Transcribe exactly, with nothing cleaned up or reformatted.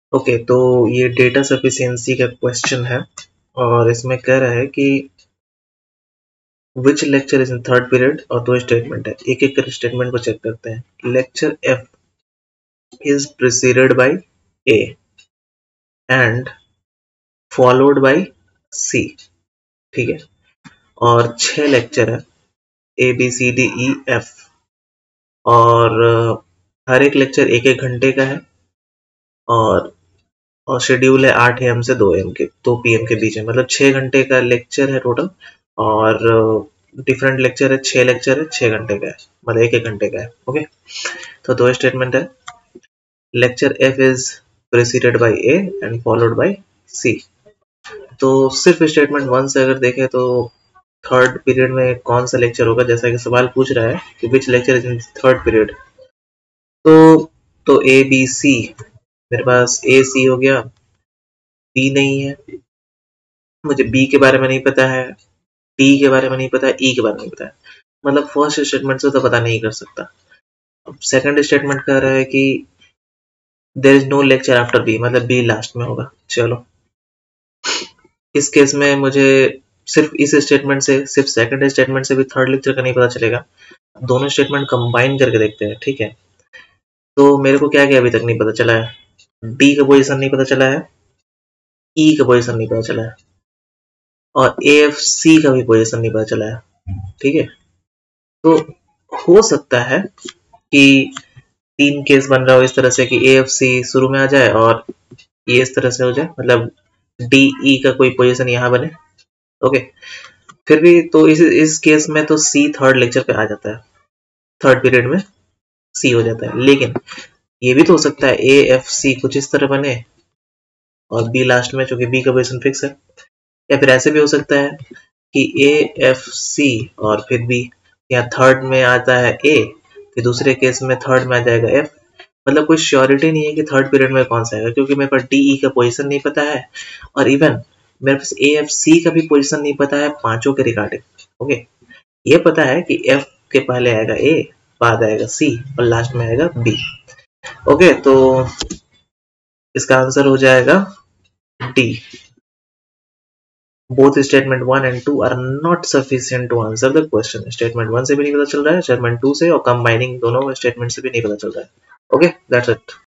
Okay okay, तो ये data sufficiency का क्वेश्चन है और इसमें कह रहा है कि which lecture is in third period और दो स्टेटमेंट है। एक एक कर स्टेटमेंट को चेक करते हैं। Lecture F is preceded by A and followed by C, ठीक है। और छह लेक्चर है, A B C D E F, और हर एक लेक्चर एक एक घंटे का है और और शेड्यूल है आठ ए एम से दो एम के दो पी एम के बीच में, मतलब छः घंटे का लेक्चर है टोटल। और डिफरेंट लेक्चर है, छः लेक्चर है, छः घंटे का है, मतलब एक एक घंटे का है। ओके, तो दो स्टेटमेंट है। Lecture F is preceded by A and followed by C. तो सिर्फ स्टेटमेंट वन से अगर देखें तो थर्ड पीरियड में कौन सा लेक्चर होगा, जैसा कि सवाल पूछ रहा है कि which lecture is in third period. तो तो ए बी सी, मेरे पास ए सी हो गया, बी नहीं है, मुझे बी के बारे में नहीं पता है, डी के बारे में नहीं पता है, ई के बारे में नहीं पता है, मतलब फर्स्ट स्टेटमेंट से तो पता नहीं कर सकता। अब सेकंड स्टेटमेंट कह रहा है कि there is no lecture after B, मतलब बी लास्ट में होगा। चलो, इस केस में मुझे सिर्फ इस स्टेटमेंट से, सिर्फ सेकंड स्टेटमेंट से भी थर्ड लेक्चर का नहीं पता चलेगा। दोनों स्टेटमेंट कंबाइन करके देखते हैं, ठीक है। तो मेरे को क्या क्या अभी तक नहीं पता चला है, डी का पोजीशन नहीं पता चला है, ई का पोजीशन नहीं पता चला है, और ए एफ सी का भी पोजीशन नहीं पता चला है, ठीक है। तो हो सकता है कि तीन केस बन रहा हो इस तरह से कि ए एफ सी शुरू में आ जाए और ये इस तरह से हो जाए, मतलब डी ई का कोई पोजीशन यहाँ बने। ओके, फिर भी तो इस इस केस में तो सी थर्ड लेक्चर पे आ जाता है, थर्ड पीरियड में सी हो जाता है। लेकिन ये भी तो हो सकता है ए एफ सी कुछ इस तरह बने और बी लास्ट में, चूंकि बी का पोजीशन फिक्स है। या फिर ऐसे भी हो सकता है कि ए एफ सी और फिर बी, या थर्ड में आता है ए, फिर दूसरे केस में थर्ड में आ जाएगा एफ। मतलब कोई श्योरिटी नहीं है कि थर्ड पीरियड में कौन सा आएगा, क्योंकि मेरे पास डी ई का पोजीशन नहीं पता है और इवन मेरे पास ए एफ सी का भी पोजीशन नहीं पता है पांचों के रिगार्डिंग। ओके, ये पता है कि एफ के पहले आएगा ए, बाद आएगा सी और लास्ट में आएगा बी। ओके, तो इसका आंसर हो जाएगा D. Both statement one and two are not sufficient to answer the question. Statement one से भी नहीं पता चल रहा है, statement two से, और combining दोनों statement से भी नहीं पता चल रहा है। Okay, that's it.